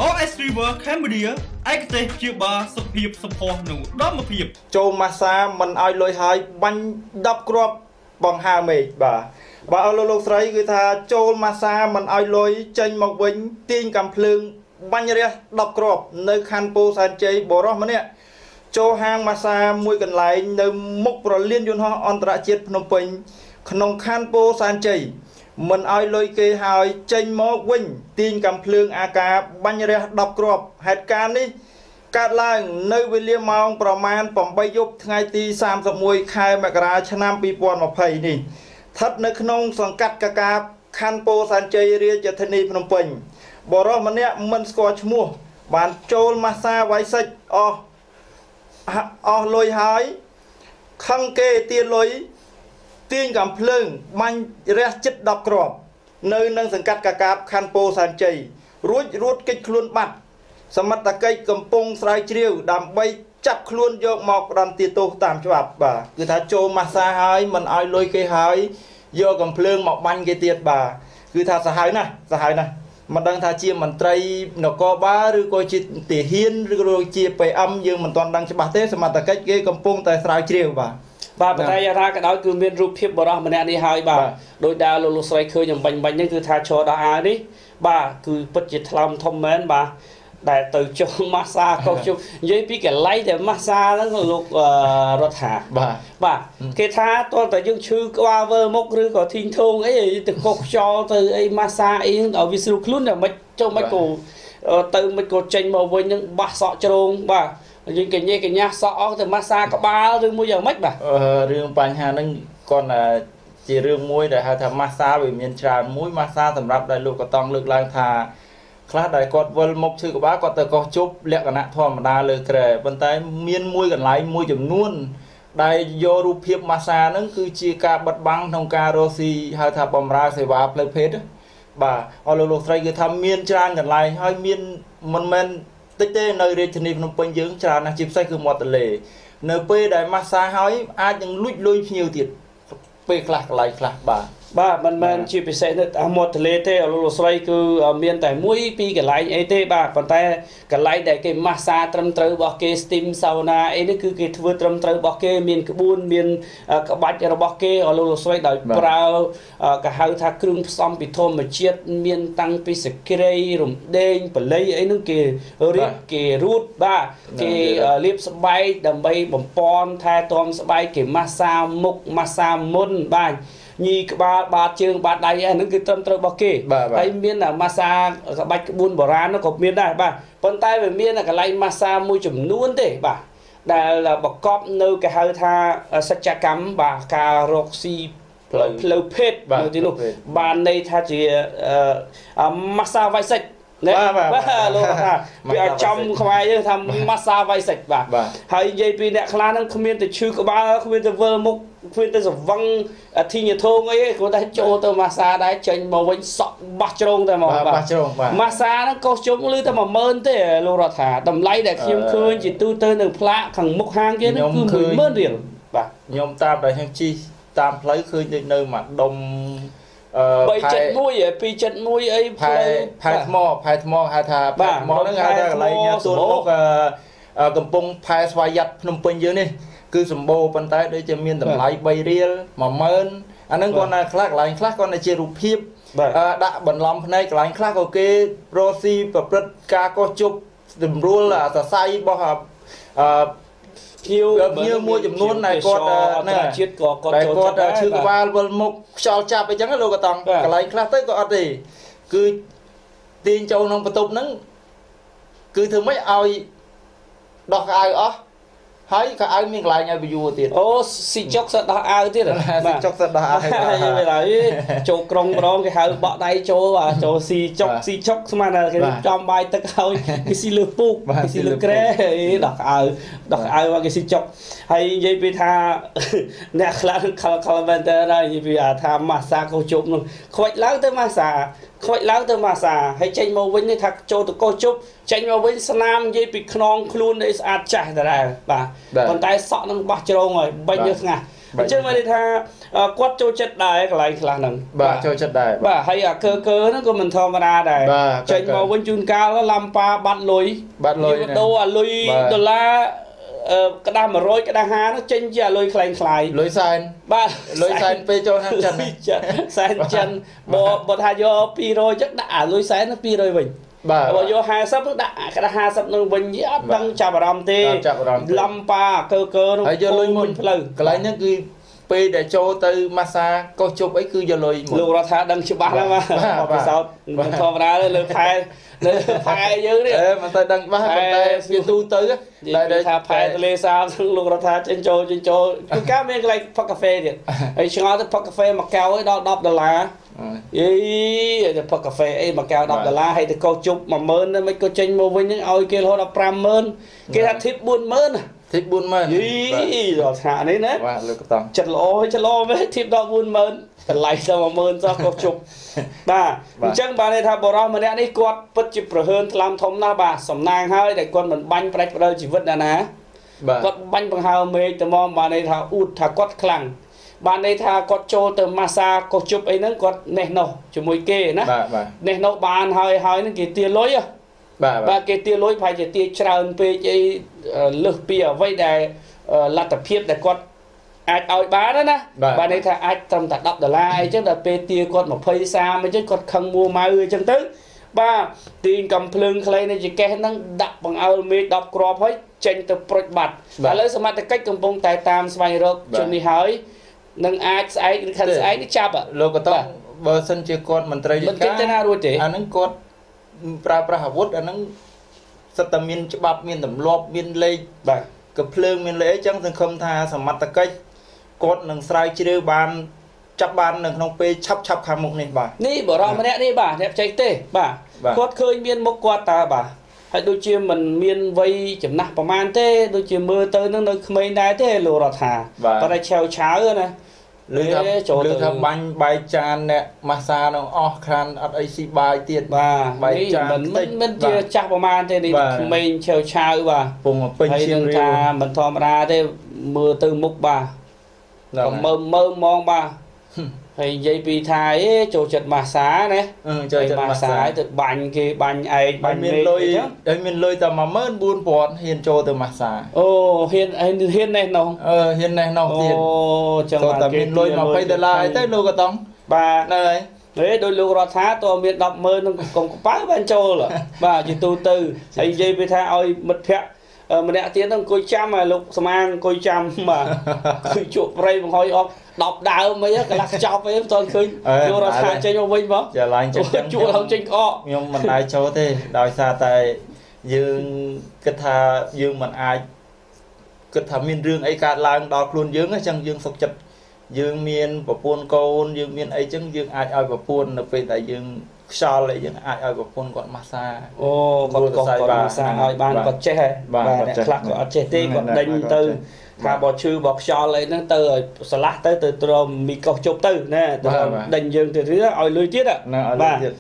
OS River Cambodia ឯកទេសព្យាបាលសុខភាពសម្ផស្សនិងឧត្តមភាពចូលម៉ាស្សាមិនឲ្យលុយហើយបាញ់10គ្រាប់បង្ហើមេឃបាទអស់លោកស្រីគឺថាចូលម៉ាស្សាមិនឲ្យលុយចេញមកវិញទាញកំភ្លើងបាញ់រះ10គ្រាប់នៅខណ្ឌពោធិ៍សែនជ័យបរោះម្នាក់ចូលហាងម៉ាស្សាមួយកន្លែងនៅមុខប្រលានយន្តហោះអន្តរជាតិភ្នំពេញក្នុងខណ្ឌពោធិ៍សែនជ័យមិនឲ្យលុយគេហើយចេញមកវិញទាញកំភ្លើងអាការបាញ់រះ10គ្រាប់ហេតុការណ៍នេះកើតឡើងនៅវេលាម៉ោងប្រមាណ8យប់ថ្ងៃទី31ខែមករាឆ្នាំ2020នេះស្ថិតនៅក្នុងសង្កាត់កកាបខណ្ឌពោធិ៍សែនជ័យរាជធានីភ្នំពេញបរិសម្នាក់មិនស្គាល់ឈ្មោះបានចូលម៉ាស្សាវាយសិចអស់លុយហើយខឹងគេទាញលុយទាញកំភ្លើងបាញ់រះជិត10គ្រាប់នៅនឹងសង្កាត់កកាបខណ្ឌពោធិ៍សែនជ័យរួចគេចខ្លួនបាត់សមត្ថកិច្ចកំពុងស្រាវជ្រាវដើម្បីចាប់ខ្លួនយកមកផ្ដន្ទាទោសតាមច្បាប់បាទគឺថាចូលម៉ាស្សាហើយមិនឲ្យលុយគេហើយយកកំភ្លើងមកបាញ់គេទៀតបាទគឺថាសាហាវណាស់មិនដឹងថាជាមន្ត្រីនគរបាលឬក៏ជាទាហានឬក៏ជា PM យើងមិនទាន់ដឹងច្បាស់ទេសមត្ថកិច្ចគេកំពុងតែស្រាវជ្រាវបាទប៉ុន្តែយ៉ាងណាក៏ដោយគឺមានរូបភាពបរិសម្នាក់នេះហើយបាទដោយដែលលោកស្រីឃើញអំបញ្ញហ្នឹងគឺថាឈរដល់អានេះបាទគឺពិតជាថ្លើមធំមែនបាទដែលទៅចុះម៉ាស្សាកោជុំនិយាយពីកន្លែងដែលម៉ាស្សាហ្នឹងលោករដ្ឋាបាទគេថាតើតើយើងឈឺក្បាលវើមុខឬក៏ធីងធងអីទៅកុសខ្យល់ទៅអីម៉ាស្សាអីឲ្យវាស្រួលខ្លួនតែមិនចុះមិនក៏ទៅមិនក៏ចេញមកវិញនឹងបះសក់ជ្រងបាទយើងកញ្ញាសក់អស់ទៅម៉ាស្សាក្បាលឬមួយយ៉ាងម៉េចបាទរឿងបញ្ហាហ្នឹងគាត់ជារឿងមួយដែលហៅថាម៉ាស្សាវាមានច្រើនមួយម៉ាស្សាសម្រាប់ដែលលោកក៏តង់លើកឡើងថាខ្លះដែលគាត់វិលមុខឈឺក្បាលគាត់ទៅកោះជប់លក្ខណៈធម្មតាលើក្រែប៉ុន្តែមានមួយកន្លែងមួយចំនួនដែលយករូបភាពម៉ាស្សាហ្នឹងគឺជាការបិទបាំងក្នុងការរស់ស៊ីហៅថាបម្រើសេវាផ្លូវភេទបាទអស់លោកស្រីគឺថាមានច្រើនកន្លែងហើយមានមិនមែនតិចទេនៅរាជធានីភ្នំពេញយើងច្រើនណាស់ជាពិសេសគឺមាត់ទន្លេនៅពេលដែលម៉ាស្សាហើយអាចនឹងលួចលុយភ្ញៀវទៀតពេលខ្លះកន្លែងខ្លះបាទមិនមែនជាពិសេសនៅតាមមាត់ទន្លេទេលោកស្រីគឺមានតែមួយពីរកន្លែងអីទេបាទប៉ុន្តែកន្លែងដែលគេម៉ាស្សាត្រឹមត្រូវរបស់គេ steam sauna អីនេះគឺគេធ្វើត្រឹមត្រូវរបស់គេមានក្បួនមានក្បាច់របស់គេលោកស្រីដោយប្រើគេហៅថាគ្រឿងផ្សំពីធម្មជាតិមានតាំងពីសក្រីរំដេងបល័យអីនោះគេរៀបគេរូតបាទគេលាបស្បែកដើម្បីបំពន់ថែទាំស្បែកគេម៉ាស្សាមុខម៉ាស្សាមុនបាទញីក្បាលបាតជើងបាតដៃហ្នឹងគឺត្រឹមត្រូវរបស់គេហើយមានម៉ាស្សាក្បាច់ក្បួនបុរាណនោះក៏មានដែរបាទប៉ុន្តែវាមានកន្លែងម៉ាស្សាមួយចំនួនទេបាទដែលបកប់នៅគេហៅថាសច្ចកម្មបាទការរកស៊ីផ្លូវភេទនៅទីនោះបានន័យថាជាម៉ាស្សាវាយសិចបាទលោកថាវាឲ្យចំខ្មែរយើងថាម៉ាស្សាវាយសិចបាទហើយនិយាយពីអ្នកខ្លះហ្នឹងគ្មានតែឈឺក្បាលគ្មានតែវិលមុខគ្មានតែសវឹងធីញធងអីគាត់តែចូលទៅម៉ាស្សាដែរចេញមកវិញសក់បោះជ្រងតែមកបាទម៉ាស្សាហ្នឹងកុសជុំលឺតែ10000ទេលោករដ្ឋាតម្លៃដែលខ្ញុំឃើញជាទូទៅនៅផ្លាកខាងមុខហាងគេហ្នឹងគឺ10000រៀលបាទខ្ញុំតាមដែលខ្ញុំជិះតាមផ្លូវឃើញដូចនៅមួយដុំ 371 271អីផ្លូវផែថ្មហៅថាផែថ្មហ្នឹងហៅថាកន្លែងទួលមុខកំពង់ផែស្វាយ័តភ្នំពេញយើងនេះគឺសម្បូរប៉ុន្តែដូចជាមានតម្លៃ3រៀល10000អាហ្នឹងគាត់ណាខ្លះកន្លែងខ្លះគាត់ណាជារូបភាពដាក់បន្លំភ្នែកកន្លែងខ្លះក៏គេរស់ស៊ីប្រព្រឹត្តការកោះជប់តម្រួលសរសៃរបស់ភ្ញៀវមួយចំនួនដែលគាត់ជាតិក៏គាត់ចូលគាត់ឈឺក្បាលវិលមុខខ្យល់ចាប់អីចឹងលោកក៏តង់កន្លែងខ្លះទៅក៏អត់ទេគឺទាញចូលក្នុងបន្ទប់ហ្នឹងគឺធ្វើម៉េចឲ្យដោះកៅអៅអស់ហើយក៏ឲ្យមានកន្លែងឲ្យវយួរទៀតអូស៊ីចុកសដោះអាវទៀតស៊ីចុកសដោះអាវពេលហើយចូលក្រុងម្ដងគេហៅបក់ដៃចូលចូលស៊ីចុកស្មានតែគេចំបាយទឹកហើយគេស៊ីលើពូកគេស៊ីលើក្រែដោះអាវមកគេស៊ីចុកហើយនិយាយពីថាអ្នកខ្លះខលមែនតើនិយាយពីថាម៉ាស្សាកោជប់នោះខ្វាច់ឡើងទៅម៉ាស្សាហើយចេញមកវិញនេះថាចូលទៅកោជប់ចេញមកវិញស្នាមនិយាយពីខ្នងខ្លួនឯស្អាតចាស់ដដែលបាទប៉ុន្តែសក់នឹងបោះជ្រងហើយបាញ់យកស្ងាស់អញ្ចឹងមកថាគាត់ចូលចិត្តដែរកន្លែងខ្លះហ្នឹងបាទចូលចិត្តដែរបាទហើយអាកើហ្នឹងក៏មិនធម្មតាដែរចេញមកវិញជួនកាលឡំប៉ាបាត់លុយដូរអាលុយដុល្លារក្តាស់100ក្តាស់50នោះចេញជាអាលុយខ្លែងខ្លាយលុយសែនបាទលុយសែនពេលចូលហាងចិនសែនចិនបើថាយក200ចឹងដាក់អាលុយសែននោះ200វិញបាទបើយក50នោះដាក់ក្តាស់50នឹងវិញអត់ដឹងចាប់អារម្មណ៍ទេឡំប៉ាកើនោះហើយយកលុយមុនផ្លូវកន្លែងហ្នឹងគឺពេលដែលចូលទៅម៉ាសាកោសជប់អីគឺយកលុយមុនលោករថាដឹងច្បាស់ហ្នឹងបាទពិសោធន៍មិនធម្មតាទេលើខែយើងនេះមិនទៅដឹងច្បាស់ប៉ុន្តែវាទូទៅដែលថាផែទលេសាបលោករថាចេញចូលគឺការមានកន្លែងផឹកកាហ្វេទៀតហើយឆ្ងល់ទៅផឹកកាហ្វេមួយកែវឲ្យដល់$10យីទៅផឹកកាហ្វេអីមួយកែវ$10ហើយទៅកោសជប់10000ទៅមិនក៏ចេញមកវិញហ្នឹងឲ្យគេរហូតដល់50000គេថា tip 40000 ធីប40000 យីដល់ថ្នាក់នេះណាបាទលើកតង់ចិត្តល្អវិញធីបដល់40000តម្លៃទៅ10000សោះក៏ជប់បាទអញ្ចឹងបានន័យថាបរិសម្នាក់នេះគាត់ពិតជាប្រហើនថ្លាំធំណាស់បាទសំណាងហើយដែលគាត់មិនបាញ់ផ្ដាច់ផ្ដិលជីវិតណាគាត់បាញ់បង្ហើមេឃទៅមកបានន័យថាអ៊ូតថាគាត់ខ្លាំងបានន័យថាគាត់ចូលទៅម៉ាសាកោសជប់អីហ្នឹងគាត់នេះនោះជាមួយគេណានេះនោះបានហើយហ្នឹងគេទាលុយបាទគេទាលុយប្រហែលជាទាច្រើនពេកអីលើសពីអ្វីដែលលទ្ធភាពដែលគាត់អាចឲ្យបានណាបាទន័យថាអាចត្រឹមតែ$10អីចឹងដល់ពេលទាគាត់20 30អញ្ចឹងគាត់ខឹងមួម៉ៅអញ្ចឹងទៅបាទទាញកំភ្លើងខ្លីនៃចកេះហ្នឹងដាក់បង្អើលមេឃ10គ្រាប់ហើយចេញទៅប្រូចបាត់ឥឡូវសមត្ថកិច្ចកំពុងតែតាមស្វែងរកជននេះហើយនឹងអាចស្អែកឬខិនស្អែកនេះចាប់លោកក៏តបើសិនជាគាត់មន្ត្រីមិនគេទៅណារួចទេអាហ្នឹងគាត់ប្រើប្រាស់អាវុធអាហ្នឹងសិតតែមានច្បាប់មានទម្លាប់មានលេខបាទកំភ្លើងមានលេខអីចឹងសង្ឃឹមថាសមត្ថកិច្ចគាត់នឹងស្រាវជ្រាវបានចាប់បាននៅក្នុងពេលឆាប់ខាងមុខនេះបាទនេះបរិសម្នាក់នេះបាទអ្នកបច្ចេកទេសបាទគាត់ឃើញមានមុខគាត់តើបាទហើយដូចជាមិនមានវ័យចំណាស់ប្រហែលទេដូចជាមើលទៅនឹងនៅក្មេងដែរទេលោករដ្ឋាប៉ុន្តែឆាវណាលើថាបាញ់បាយចានអ្នកម៉ាសានឹងអស់ខានអត់អីស៊ីបាយទៀតបាទបាយចានមិនជាចាស់ប្រហែលទេនេះក្មេងឆាវបាទពងពេញជាងថាមិនធម្មតាទេមើលទៅមុខបាទមើលមងបាទហើយនិយាយពីថាចូលចិត្តម៉ាសាណាចូលចិត្តម៉ាសាទៅបាញ់គេបាញ់ឯងបាញ់មានលុយហើយមានលុយតែ14000ហ៊ានចូលទៅម៉ាសាអូហ៊ាននេះនោះហ៊ាននេះនោះទៀតអូចឹងតែមានលុយ$20អីទៅលោកក៏ต้องបាទហើយដោយលោករដ្ឋាតើមាន100000នឹងកុំកប៉ៅបានចូលបាទជាទូទៅហើយនិយាយពីថាឲ្យមិត្តភ័ក្តិម្នាក់ទៀតហ្នឹងអង្គុយចាំលោកស្មាងអង្គុយចាំបាទឃើញជក់ប្រៃបង្ហុយអស់10ដើមអីកន្លះខ្ចប់អីមិនទាន់ឃើញយករដ្ឋាចេញមកវិញបងចាឡើងចេញជួលឡើងចេញក្អកខ្ញុំមិនអាចចូលទេដោយសារតែយើងគិតថាយើងមិនអាចគិតថាមានរឿងអីកើតឡើងដល់ខ្លួនយើងអញ្ចឹងយើងសុខចិត្តយើងមានប្រពន្ធកូនយើងមានអីចឹងយើងអាចឲ្យប្រពន្ធនៅពេលដែលយើងខ្យល់អីយើងអាចឲ្យប្រពន្ធគាត់ម៉ាសាអូគាត់ម៉ាសាឲ្យបានគាត់ចេះហ៎បាទអ្នកខ្លះគាត់អត់ចេះទេគាត់ដេញទៅថាបើឈឺបើខ្យល់អីហ្នឹងទៅឲ្យឆ្លាស់ទៅទ្រាំមីកោសជប់ទៅណាទៅដេញយើងទៅទៀតឲ្យលុយទៀតបាទ